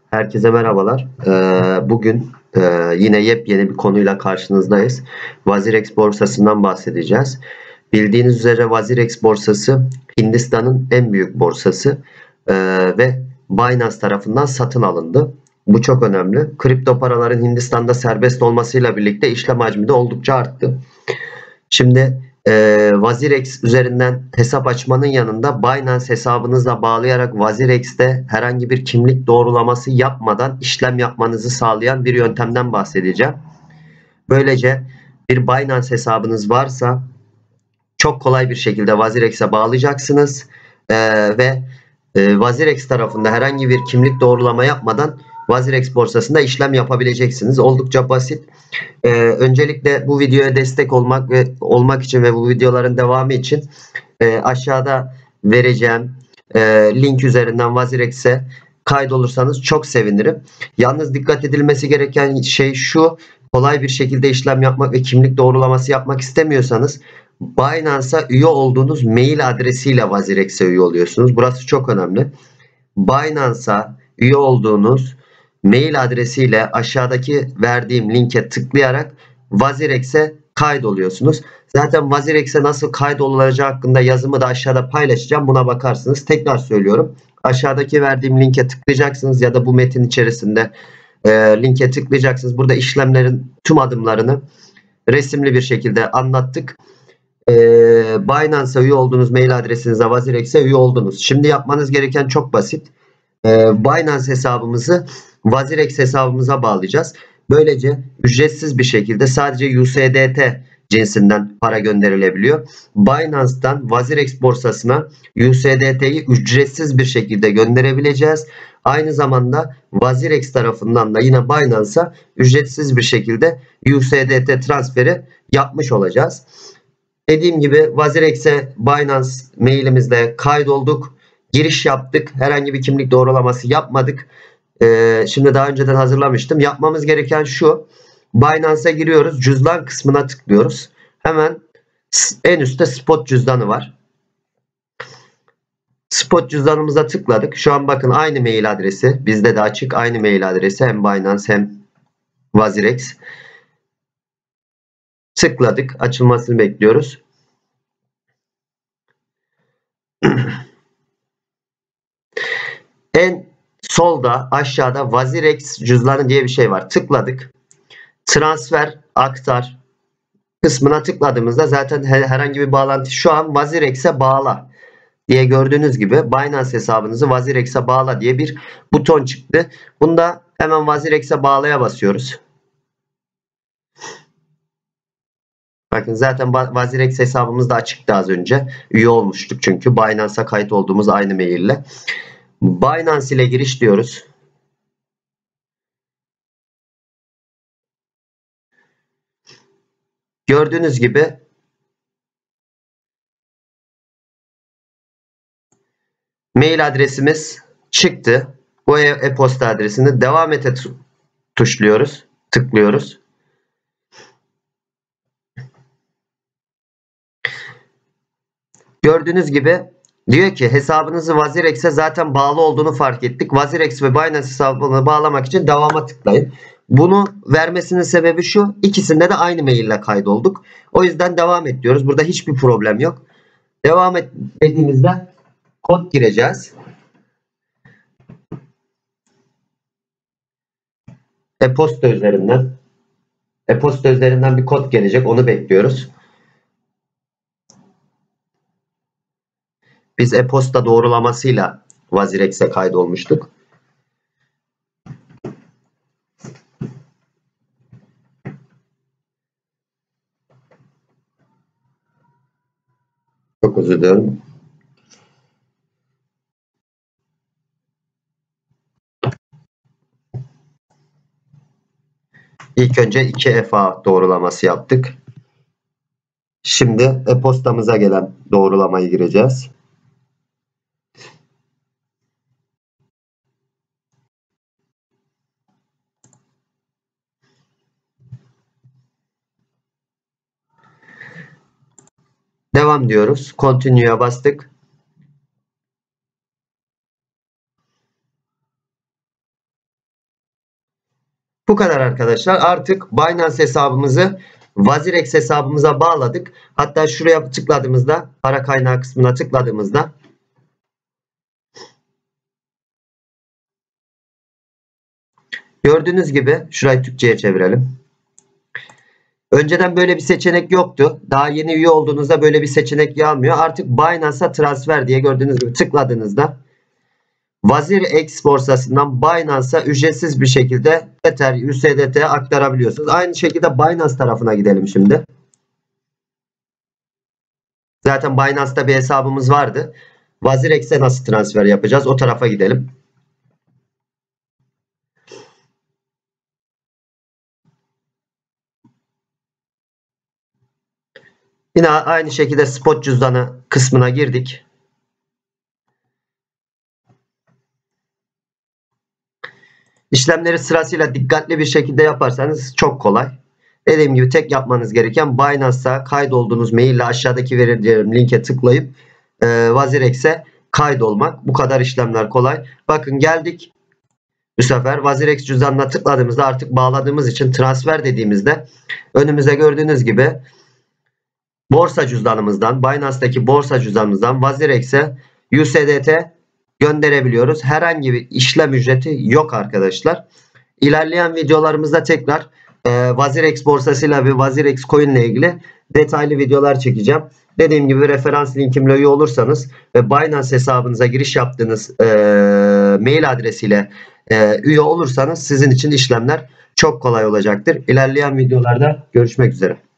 Herkese merhabalar. Bugün yine yepyeni bir konuyla karşınızdayız. Vazirex borsasından bahsedeceğiz. Bildiğiniz üzere Vazirex borsası Hindistan'ın en büyük borsası ve Binance tarafından satın alındı. Bu çok önemli. Kripto paraların Hindistan'da serbest olmasıyla birlikte işlem hacmi de oldukça arttı. Şimdi Vazirex üzerinden hesap açmanın yanında Binance hesabınızla bağlayarak Vazirex'te herhangi bir kimlik doğrulaması yapmadan işlem yapmanızı sağlayan bir yöntemden bahsedeceğim. Böylece bir Binance hesabınız varsa çok kolay bir şekilde Vazirex'e bağlayacaksınız ve Vazirex tarafında herhangi bir kimlik doğrulama yapmadan Vazirex borsasında işlem yapabileceksiniz. Oldukça basit. Öncelikle bu videoya destek olmak için ve bu videoların devamı için aşağıda vereceğim link üzerinden Vazirex'e kaydolursanız çok sevinirim. Yalnız dikkat edilmesi gereken şey şu: kolay bir şekilde işlem yapmak ve kimlik doğrulaması yapmak istemiyorsanız Binance'a üye olduğunuz mail adresiyle Vazirex'e üye oluyorsunuz. Burası çok önemli. Binance'a üye olduğunuz mail adresiyle aşağıdaki verdiğim linke tıklayarak Vazirex'e kaydoluyorsunuz. Zaten Vazirex'e nasıl kaydolacağı hakkında yazımı da aşağıda paylaşacağım. Buna bakarsınız. Tekrar söylüyorum. Aşağıdaki verdiğim linke tıklayacaksınız ya da bu metin içerisinde linke tıklayacaksınız. Burada işlemlerin tüm adımlarını resimli bir şekilde anlattık. Binance'a üye olduğunuz mail adresinize Vazirex'e üye oldunuz. Şimdi yapmanız gereken çok basit. Binance hesabımızı Vazirex hesabımıza bağlayacağız. Böylece ücretsiz bir şekilde sadece USDT cinsinden para gönderilebiliyor. Binance'dan Vazirex borsasına USDT'yi ücretsiz bir şekilde gönderebileceğiz. Aynı zamanda Vazirex tarafından da yine Binance'a ücretsiz bir şekilde USDT transferi yapmış olacağız. Dediğim gibi Vazirex'e Binance mailimizle kaydolduk. Giriş yaptık. Herhangi bir kimlik doğrulaması yapmadık. Şimdi daha önceden hazırlamıştım. Yapmamız gereken şu: Binance'a giriyoruz. Cüzdan kısmına tıklıyoruz. Hemen en üstte spot cüzdanı var. Spot cüzdanımıza tıkladık. Şu an bakın aynı mail adresi. Bizde de açık aynı mail adresi. Hem Binance hem Vazirex. Tıkladık. Açılmasını bekliyoruz. En solda aşağıda Vazirex cüzdanı diye bir şey var. Tıkladık. Transfer, aktar kısmına tıkladığımızda zaten herhangi bir bağlantı, şu an Vazirex'e bağla diye gördüğünüz gibi Binance hesabınızı Vazirex'e bağla diye bir buton çıktı. Bunda hemen Vazirex'e bağlaya basıyoruz. Bakın zaten Vazirex hesabımız da açıktı az önce. Üye olmuştuk çünkü Binance'a kayıt olduğumuz aynı mail ile. Binance ile giriş diyoruz. Gördüğünüz gibi mail adresimiz çıktı. Bu e-posta adresini devam ete tuşluyoruz. Tıklıyoruz. Gördüğünüz gibi diyor ki hesabınızı Vazirex'e zaten bağlı olduğunu fark ettik. Vazirex ve Binance hesabını bağlamak için devama tıklayın. Bunu vermesinin sebebi şu: ikisinde de aynı mail ile kaydolduk. O yüzden devam et diyoruz. Burada hiçbir problem yok. Devam et dediğimizde kod gireceğiz. E-posta üzerinden. E-posta üzerinden bir kod gelecek. Onu bekliyoruz. Biz e-posta doğrulamasıyla Vazirex'e kaydolmuştuk. Çok özür dilerim. İlk önce 2 EFA doğrulaması yaptık. Şimdi e-postamıza gelen doğrulamayı gireceğiz. Devam diyoruz. Continue'ya bastık. Bu kadar arkadaşlar. Artık Binance hesabımızı WazirX hesabımıza bağladık. Hatta şuraya tıkladığımızda, para kaynağı kısmına tıkladığımızda gördüğünüz gibi şurayı Türkçe'ye çevirelim. Önceden böyle bir seçenek yoktu. Daha yeni üye olduğunuzda böyle bir seçenek gelmiyor. Artık Binance'a transfer diye gördüğünüz gibi tıkladığınızda WazirX borsasından Binance'a ücretsiz bir şekilde Ether, USDT'ye aktarabiliyorsunuz. Aynı şekilde Binance tarafına gidelim şimdi. Zaten Binance'da bir hesabımız vardı. WazirX'e nasıl transfer yapacağız? O tarafa gidelim. Yine aynı şekilde spot cüzdanı kısmına girdik. İşlemleri sırasıyla dikkatli bir şekilde yaparsanız çok kolay. Dediğim gibi tek yapmanız gereken Binance'a kaydolduğunuz maille aşağıdaki vereceğim linke tıklayıp WazirX'e kaydolmak. Bu kadar işlemler kolay. Bakın geldik. Bu sefer WazirX cüzdanına tıkladığımızda artık bağladığımız için transfer dediğimizde önümüzde gördüğünüz gibi borsa cüzdanımızdan, Binance'daki borsa cüzdanımızdan WazirX'e USDT gönderebiliyoruz. Herhangi bir işlem ücreti yok arkadaşlar. İlerleyen videolarımızda tekrar WazirX borsasıyla ve WazirX coin ile ilgili detaylı videolar çekeceğim. Dediğim gibi referans linkimle üye olursanız ve Binance hesabınıza giriş yaptığınız mail adresiyle üye olursanız sizin için işlemler çok kolay olacaktır. İlerleyen videolarda görüşmek üzere.